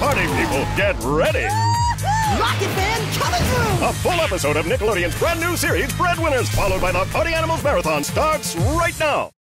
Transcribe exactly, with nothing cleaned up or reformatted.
Party people, get ready! Rocket Man coming through! A full episode of Nickelodeon's brand new series, Breadwinners, followed by the Party Animals Marathon, starts right now!